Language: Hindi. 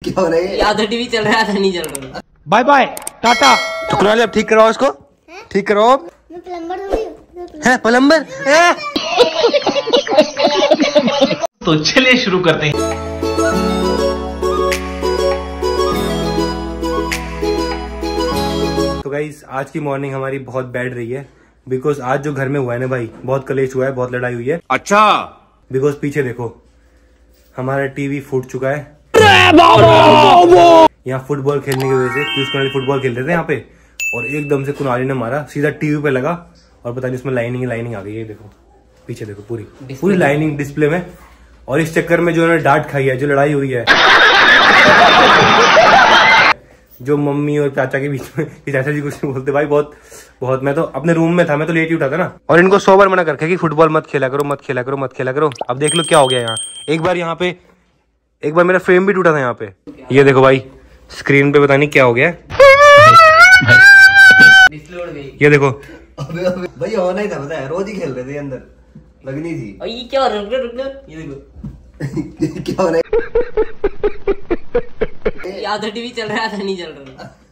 क्या हो रहा है? आधा टीवी चल रहा है, आधा नहीं चल रहा। Bye bye tata. तो कुणाल अब ठीक कराओ इसको, ठीक कराओ अब। मैं प्लम्बर थोड़ी हूँ। है प्लम्बर? तो चलिए शुरू करते हैं। तो गाइस आज की मॉर्निंग हमारी बहुत बैड रही है, बिकॉज आज जो घर में हुआ है ना भाई, बहुत कलेश हुआ है, बहुत लड़ाई हुई है। अच्छा, बिकॉज पीछे देखो हमारा टीवी फूट चुका है। यहाँ फुटबॉल खेलने की वजह से पीयूष कुणाली फुटबॉल खेल रहे थे यहाँ पे, और एकदम से कुणाली ने मारा, सीधा टीवी पे लगा, और पता नहीं उसमें लाइनिंग आ गई है। देखो पीछे देखो, पूरी लाइनिंग डिस्प्ले में। और इस चक्कर में जो उन्होंने डांट खाई है, जो लड़ाई हुई है, जो मम्मी और चाचा के बीच में, चाचा जी कुछ बोलते भाई, बहुत मैं तो अपने रूम में था, मैं तो लेट ही उठा था ना। और इनको 100 बार मना करके कि फुटबॉल मत खेला करो। अब देख लो क्या हो गया यहाँ। एक बार मेरा फ्रेम भी टूटा था यहाँ पे। ये देखो भाई स्क्रीन पे पता नहीं क्या हो गया। डिस्प्ले उड़ गई। ये देखो अबे भाई होना ही था, पता है, रोज ही खेल रहे थे अंदर, लगनी थी। और ये क्या हो रहा है? रुक, ये देखो क्या हो रहा है? आधा टीवी चल रहा है, आधा नहीं चल रहा।